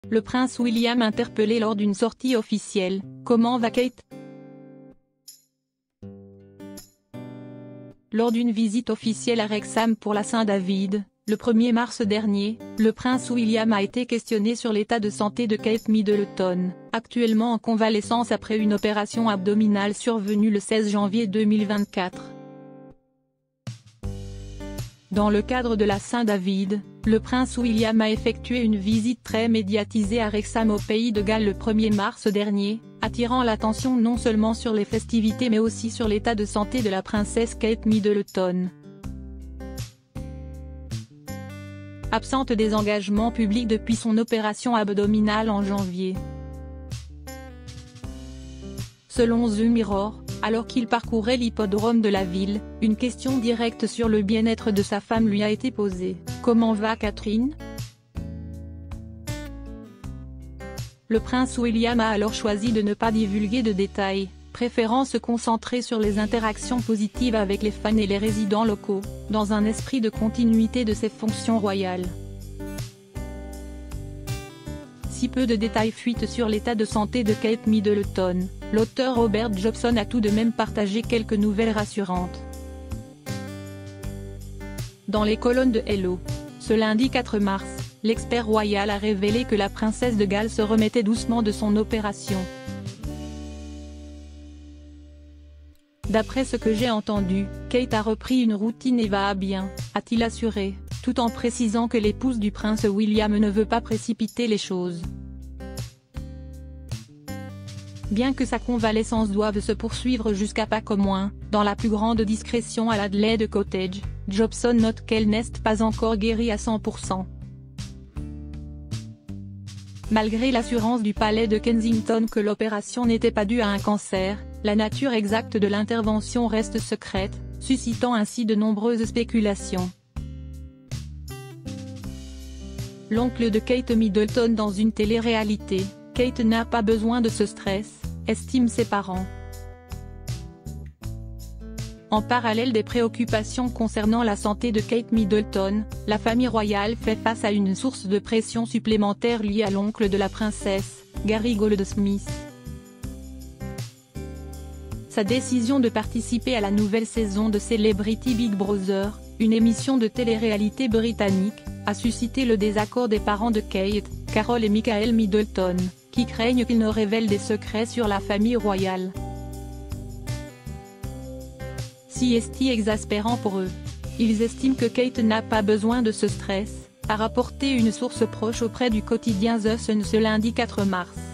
Le prince William interpellé lors d'une sortie officielle. Comment va Kate? Lors d'une visite officielle à Wrexham pour la Saint-David, le 1er mars dernier, le prince William a été questionné sur l'état de santé de Kate Middleton, actuellement en convalescence après une opération abdominale survenue le 16 janvier 2024. Dans le cadre de la Saint-David, le prince William a effectué une visite très médiatisée à Wrexham au Pays de Galles le 1er mars dernier, attirant l'attention non seulement sur les festivités mais aussi sur l'état de santé de la princesse Kate Middleton. Absente des engagements publics depuis son opération abdominale en janvier. Selon The Mirror, alors qu'il parcourait l'hippodrome de la ville, une question directe sur le bien-être de sa femme lui a été posée. Comment va Catherine? Le prince William a alors choisi de ne pas divulguer de détails, préférant se concentrer sur les interactions positives avec les fans et les résidents locaux, dans un esprit de continuité de ses fonctions royales. Si peu de détails fuitent sur l'état de santé de Kate Middleton, l'auteur Robert Jobson a tout de même partagé quelques nouvelles rassurantes. Dans les colonnes de Hello, ce lundi 4 mars, l'expert royal a révélé que la princesse de Galles se remettait doucement de son opération. D'après ce que j'ai entendu, Kate a repris une routine et va bien, a-t-il assuré, tout en précisant que l'épouse du prince William ne veut pas précipiter les choses. Bien que sa convalescence doive se poursuivre jusqu'à Pâques au moins, dans la plus grande discrétion à l'Adelaide Cottage, Jobson note qu'elle n'est pas encore guérie à 100%. Malgré l'assurance du palais de Kensington que l'opération n'était pas due à un cancer, la nature exacte de l'intervention reste secrète, suscitant ainsi de nombreuses spéculations. L'oncle de Kate Middleton dans une télé-réalité, Kate n'a pas besoin de ce stress, estiment ses parents. En parallèle des préoccupations concernant la santé de Kate Middleton, la famille royale fait face à une source de pression supplémentaire liée à l'oncle de la princesse, Gary Goldsmith. Sa décision de participer à la nouvelle saison de Celebrity Big Brother, une émission de télé-réalité britannique, a suscité le désaccord des parents de Kate, Carol et Michael Middleton, qui craignent qu'il ne révèle des secrets sur la famille royale. Si est exaspérant pour eux. Ils estiment que Kate n'a pas besoin de ce stress, a rapporté une source proche auprès du quotidien The Sun ce lundi 4 mars.